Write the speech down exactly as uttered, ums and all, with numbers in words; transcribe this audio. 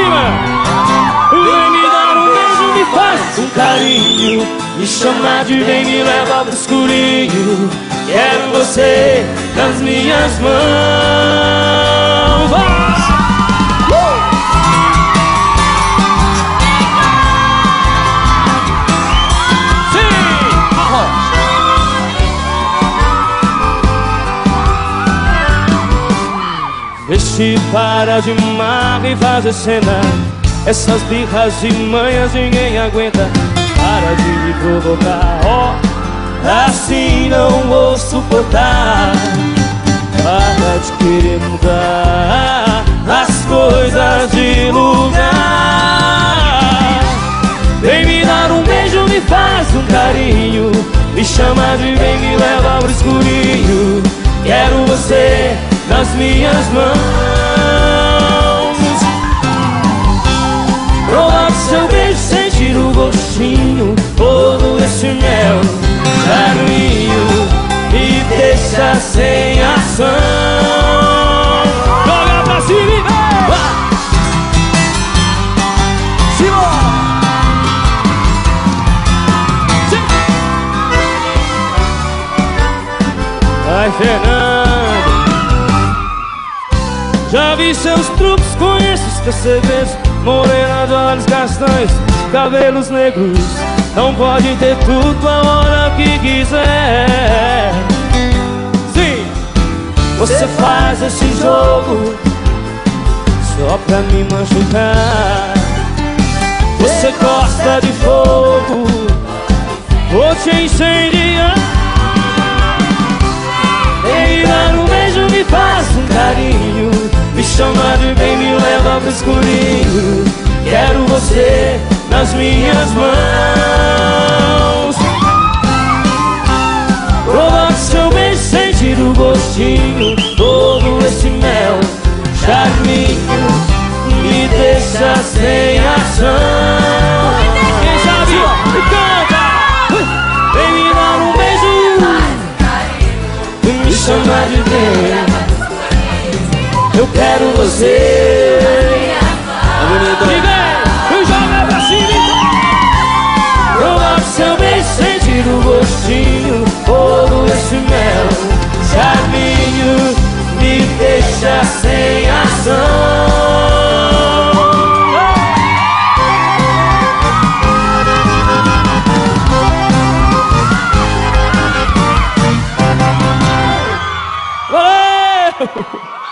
cima! Vem me dar um beijo, me faz um carinho, me chama de bem, me leva pro escurinho. Quero você nas minhas mãos. Vai! Vê se para de marra e fazer cena. Essas birras e manhas ninguém aguenta. Para de me provocar, ó, oh, assim não vou suportar. Para de querer mudar as coisas de lugar. Vem me dar um beijo, me faz um carinho, me chama de bem, me leva pro escurinho. Quero você nas minhas mãos. Provar seu beijo, sentir o gostinho, todo esse mel carinho, me deixa sem ação. Joga pra cima e vem! Vai, Fernando! Já vi seus truques, conheço os teus segredos. Morena de olhos castanhos, cabelos negros. Não pode ter tudo a hora que quiser. Sim, você faz esse jogo só pra me machucar. Você gosta de fogo, vou te incendiar. Vem me dar um beijo, me faz um carinho, me chama de bem, me leva pro escurinho. Quero você nas minhas mãos. Provar seu beijo, sentir o gostinho, todo esse mel charminho, me deixa sem ação. Quem sabe, me canta! Vem me dar um beijo, me chama de bem. Eu quero você. E vem, eu jogo pra cima. Provar seu beijo, sentir o gostinho, todo esse mel charminho, me deixa sem ação. Valeu!